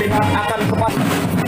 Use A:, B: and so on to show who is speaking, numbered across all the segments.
A: terlihat akan kepastian.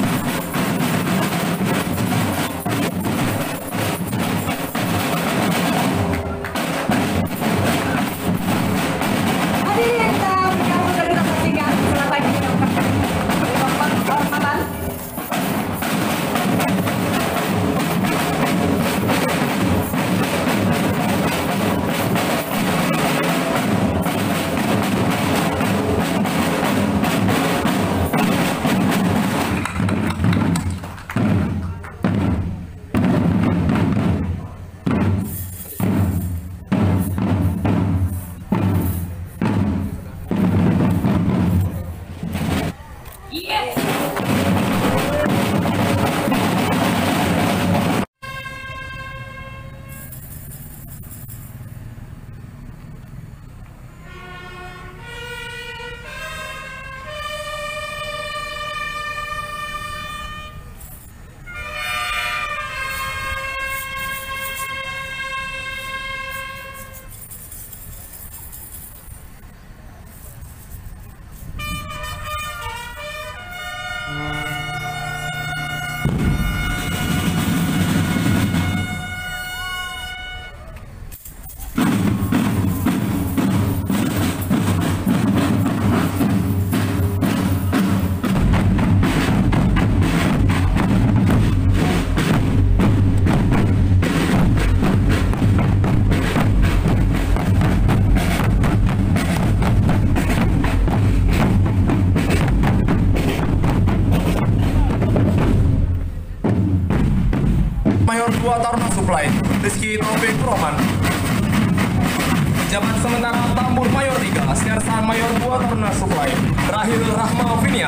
A: Mayor 2 Taruna Supply, Rizky Taufik Roman. Jabat sementara Tambur Mayor 3, Sersan Mayor 2 Taruna Supply, Rahil Rahma Vinia.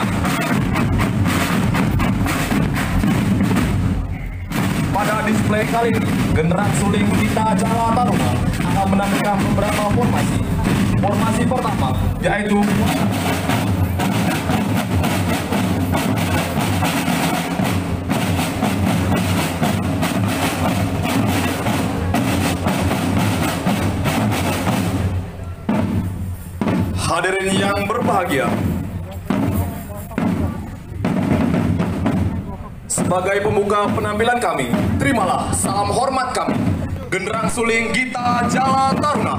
A: Pada display kali ini, Genderang Suling Gita Jala Taruna akan menampilkan beberapa formasi. Formasi pertama, yaitu hadirin yang berbahagia, sebagai pembuka penampilan kami, terimalah salam hormat kami, Genderang Suling Gita Jala Taruna.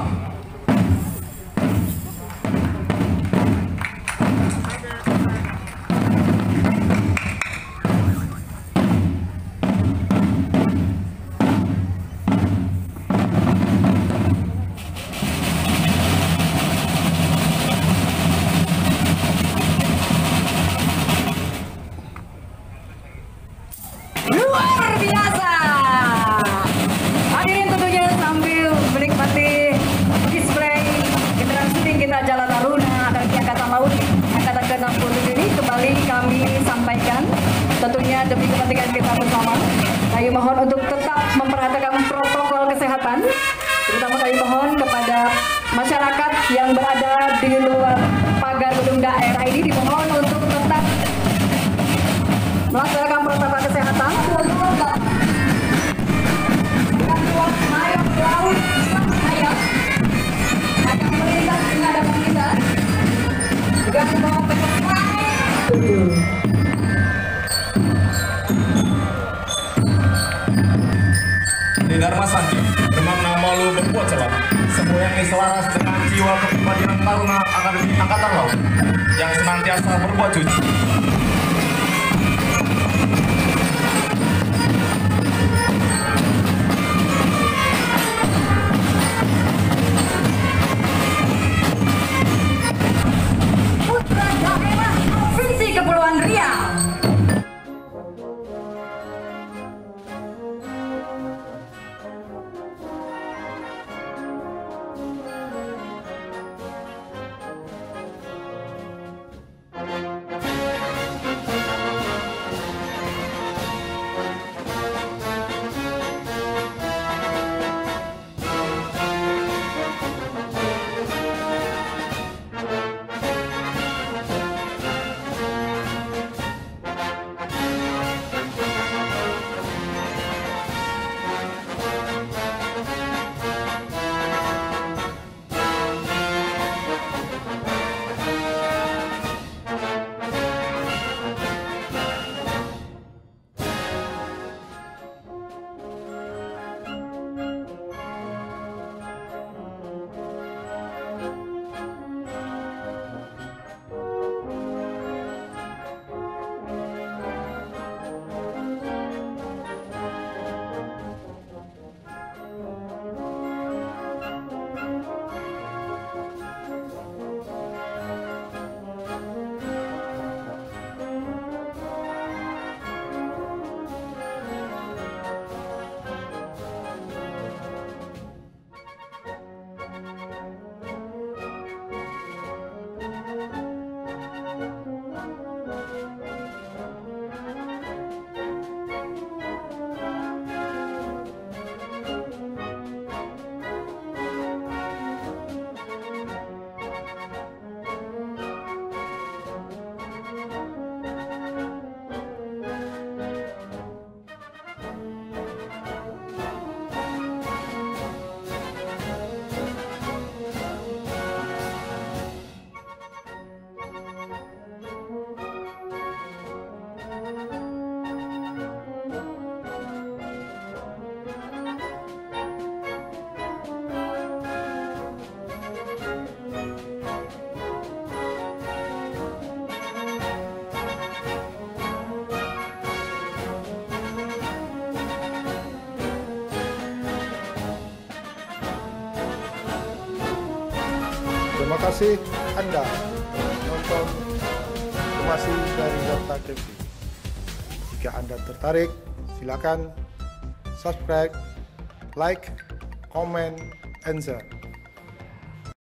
B: Luar biasa. Hadirin tentunya sambil menikmati display Genderang Suling Gita Jala Taruna dari Angkatan Laut Angkatan ke-67 ini kembali kami sampaikan tentunya demi kepentingan kita bersama. Kami mohon untuk tetap memperhatikan protokol kesehatan, terutama kami mohon kepada masyarakat yang berada di luar pagar gedung daerah ini dimohon untuk tetap melaksanakan protokol kesehatan. Mayor Laut Ayam akan melintas di hadapan kita dengan membawa penumpang.
A: Di Dharma Santi, bermakna malu berbuat celah. Semua yang selaras dengan jiwa kepribadian Taruna Akademi Angkatan Laut yang senantiasa berbuat jujur.
B: Putra Daerah Provinsi Kepulauan Riau.
C: Terima kasih Anda nonton informasi dari Data TV. Jika Anda tertarik, silakan subscribe, like, comment, and share.